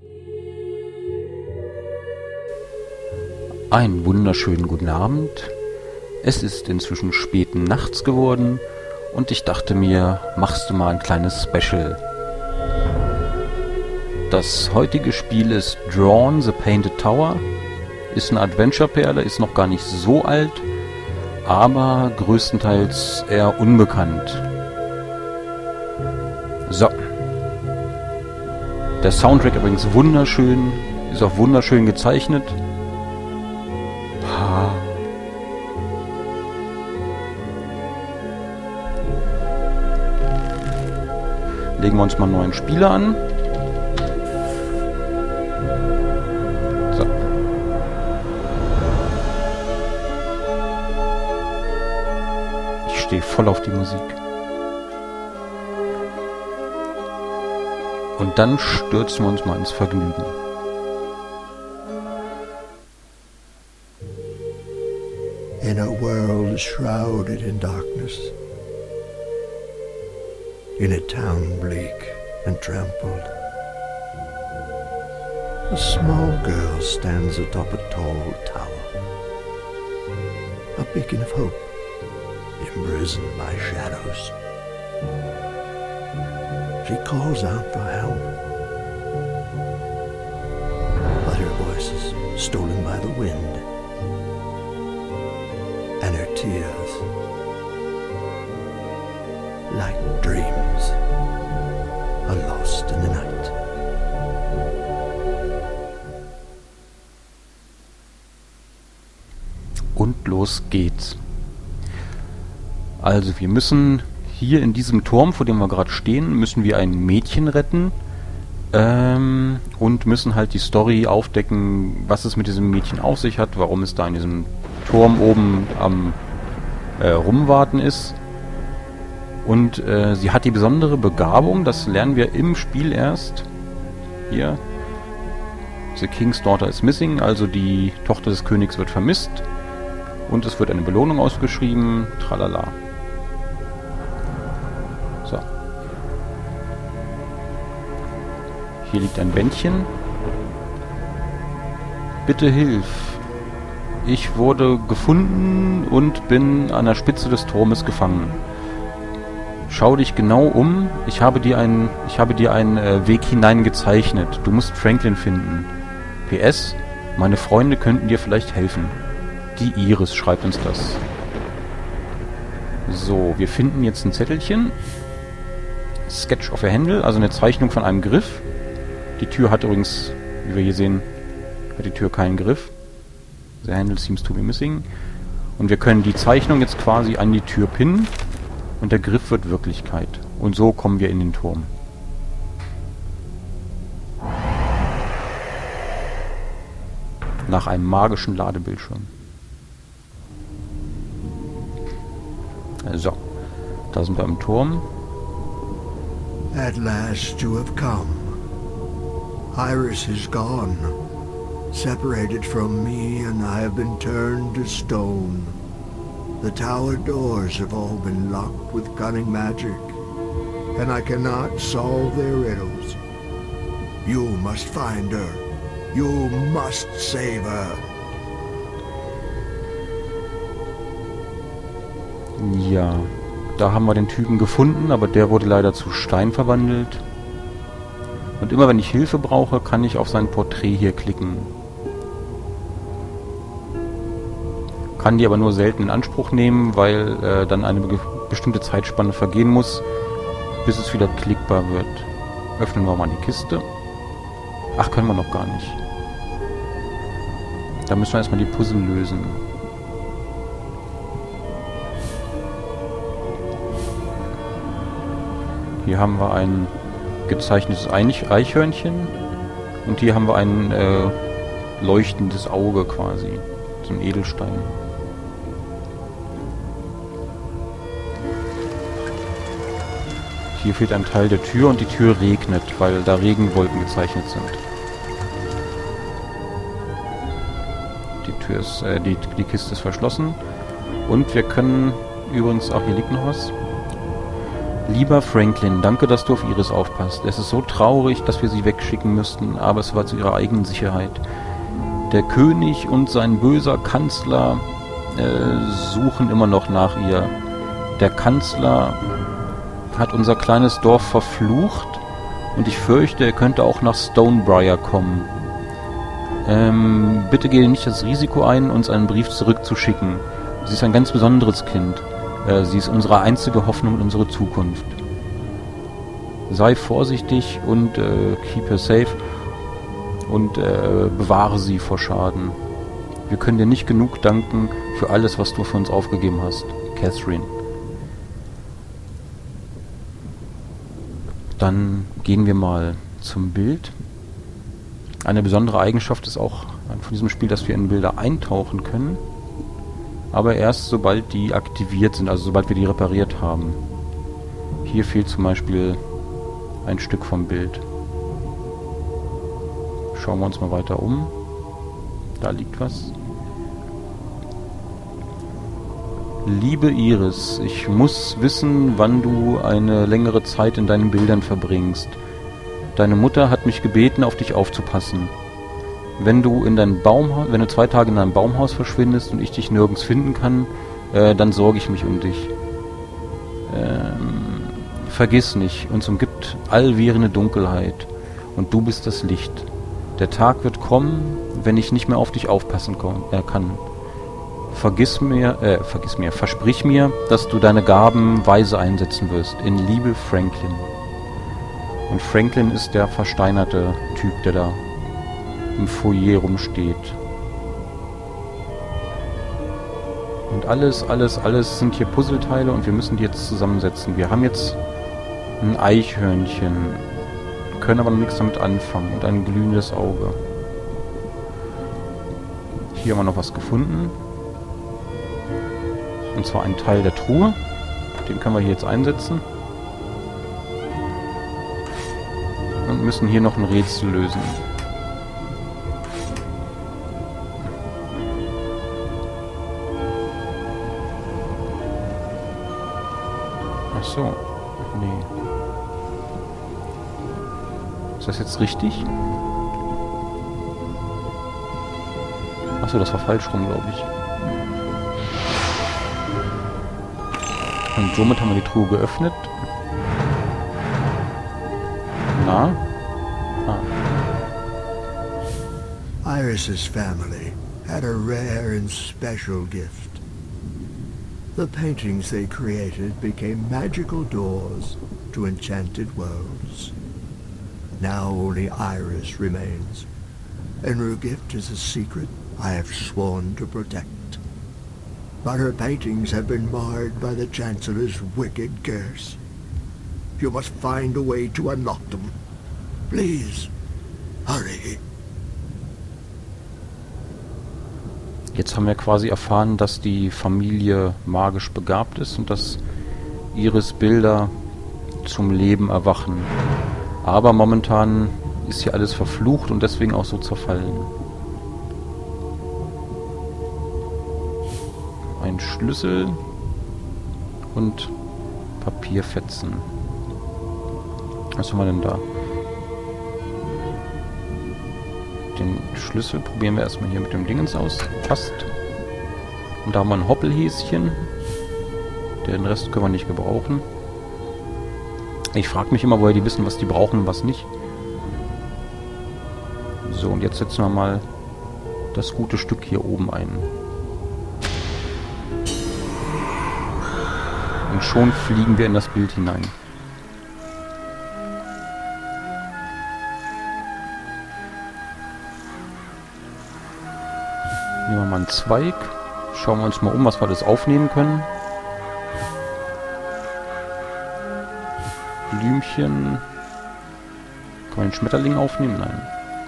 Einen wunderschönen guten Abend. Es ist inzwischen spät nachts geworden und ich dachte mir, machst du mal ein kleines Special. Das heutige Spiel ist Drawn: The Painted Tower. Ist eine Adventure-Perle, ist noch gar nicht so alt, aber größtenteils eher unbekannt. So. Der Soundtrack übrigens wunderschön, ist auch wunderschön gezeichnet. Legen wir uns mal einen neuen Spieler an. So. Ich stehe voll auf die Musik. Und dann stürzen wir uns mal ins Vergnügen. In a world shrouded in darkness, in a town bleak and trampled, a small girl stands atop a tall tower, a beacon of hope, imprisoned by shadows. She calls out for help, but her voice is stolen by the wind, and her tears, like dreams, are lost in the night. Und los geht's. Also wir müssen hier in diesem Turm, vor dem wir gerade stehen, müssen wir ein Mädchen retten und müssen halt die Story aufdecken, was es mit diesem Mädchen auf sich hat, warum es da in diesem Turm oben am Rumwarten ist. Und sie hat die besondere Begabung, das lernen wir im Spiel erst. Hier. The King's Daughter is missing, also die Tochter des Königs wird vermisst. Und es wird eine Belohnung ausgeschrieben. Tralala. So. Hier liegt ein Bändchen. Bitte hilf. Ich wurde gefunden und bin an der Spitze des Turmes gefangen. Schau dich genau um. Ich habe dir einen Weg hinein gezeichnet. Du musst Franklin finden. PS, meine Freunde könnten dir vielleicht helfen. Die Iris schreibt uns das. So, wir finden jetzt ein Zettelchen. Sketch of a Handle, also eine Zeichnung von einem Griff. Die Tür hat übrigens, wie wir hier sehen, hat die Tür keinen Griff. The handle seems to be missing. Und wir können die Zeichnung jetzt quasi an die Tür pinnen. Und der Griff wird Wirklichkeit. Und so kommen wir in den Turm. Nach einem magischen Ladebildschirm. So, da sind wir im Turm. At last you have come. Iris is gone, separated from me, and I have been turned to stone. The tower doors have all been locked with cunning magic, and I cannot solve their riddles. You must find her. You must save her. Ja, da haben wir den Typen gefunden, aber der wurde leider zu Stein verwandelt. Und immer wenn ich Hilfe brauche, kann ich auf sein Porträt hier klicken. Kann die aber nur selten in Anspruch nehmen, weil dann eine bestimmte Zeitspanne vergehen muss, bis es wieder klickbar wird. Öffnen wir mal die Kiste. Ach, können wir noch gar nicht. Da müssen wir erstmal die Puzzle lösen. Hier haben wir ein gezeichnetes Eichhörnchen und hier haben wir ein leuchtendes Auge quasi. So ein Edelstein. Hier fehlt ein Teil der Tür und die Tür regnet, weil da Regenwolken gezeichnet sind. Die Tür ist, die Kiste ist verschlossen. Und wir können übrigens, auch hier liegt noch was. Lieber Franklin, danke, dass du auf Iris aufpasst. Es ist so traurig, dass wir sie wegschicken müssten, aber es war zu ihrer eigenen Sicherheit. Der König und sein böser Kanzler suchen immer noch nach ihr. Der Kanzler hat unser kleines Dorf verflucht und ich fürchte, er könnte auch nach Stonebriar kommen. Bitte gehe nicht das Risiko ein, uns einen Brief zurückzuschicken. Sie ist ein ganz besonderes Kind. Sie ist unsere einzige Hoffnung und unsere Zukunft. Sei vorsichtig und keep her safe und bewahre sie vor Schaden. Wir können dir nicht genug danken für alles, was du für uns aufgegeben hast, Catherine. Dann gehen wir mal zum Bild. Eine besondere Eigenschaft ist auch von diesem Spiel, dass wir in Bilder eintauchen können. Aber erst sobald die aktiviert sind, also sobald wir die repariert haben. Hier fehlt zum Beispiel ein Stück vom Bild. Schauen wir uns mal weiter um. Da liegt was. Liebe Iris, ich muss wissen, wann du eine längere Zeit in deinen Bildern verbringst. Deine Mutter hat mich gebeten, auf dich aufzupassen. Wenn du 2 Tage in deinem Baumhaus verschwindest und ich dich nirgends finden kann, dann sorge ich mich um dich. Vergiss nicht, uns umgibt allwährende Dunkelheit und du bist das Licht. Der Tag wird kommen, wenn ich nicht mehr auf dich aufpassen kann. Versprich mir, dass du deine Gaben weise einsetzen wirst. In Liebe, Franklin. Und Franklin ist der versteinerte Typ, der da im Foyer rumsteht. Und alles sind hier Puzzleteile und wir müssen die jetzt zusammensetzen. Wir haben jetzt ein Eichhörnchen, können aber noch nichts damit anfangen und ein glühendes Auge. Hier haben wir noch was gefunden. Und zwar ein Teil der Truhe. Den können wir hier jetzt einsetzen. Und müssen hier noch ein Rätsel lösen. Ach so. Nee. Ist das jetzt richtig? Ach so, das war falsch rum, glaube ich. Und somit haben wir die Truhe geöffnet. Na? Ah. Iris's family had a rare and special gift. The paintings they created became magical doors to enchanted worlds. Now only Iris remains, and her gift is a secret I have sworn to protect. But her paintings have been marred by the Chancellor's wicked curse. You must find a way to unlock them. Please, hurry. Jetzt haben wir quasi erfahren, dass die Familie magisch begabt ist und dass Iris Bilder zum Leben erwachen. Aber momentan ist hier alles verflucht und deswegen auch so zerfallen. Ein Schlüssel und Papierfetzen. Was haben wir denn da? Den Schlüssel probieren wir erstmal hier mit dem Dingens aus. Passt. Und da haben wir ein Hoppelhäschen. Den Rest können wir nicht gebrauchen. Ich frage mich immer, woher die wissen, was die brauchen und was nicht. So, und jetzt setzen wir mal das gute Stück hier oben ein. Und schon fliegen wir in das Bild hinein. Nehmen wir mal einen Zweig. Schauen wir uns mal um, was wir alles aufnehmen können. Blümchen. Kann man den Schmetterling aufnehmen? Nein.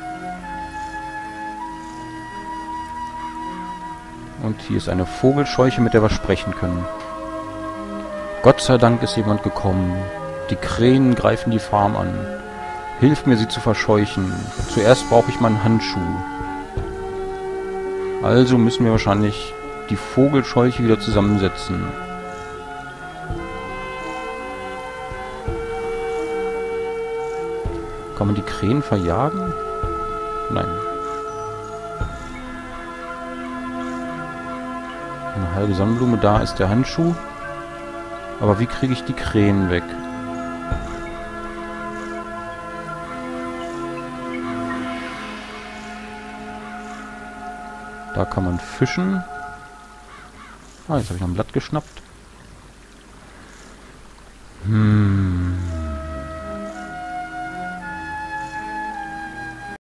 Und hier ist eine Vogelscheuche, mit der wir sprechen können. Gott sei Dank ist jemand gekommen. Die Krähen greifen die Farm an. Hilf mir, sie zu verscheuchen. Zuerst brauche ich meinen Handschuh. Also müssen wir wahrscheinlich die Vogelscheuche wieder zusammensetzen. Kann man die Krähen verjagen? Nein. Eine halbe Sonnenblume, da ist der Handschuh. Aber wie kriege ich die Krähen weg? Da kann man fischen. Ah, jetzt habe ich noch ein Blatt geschnappt.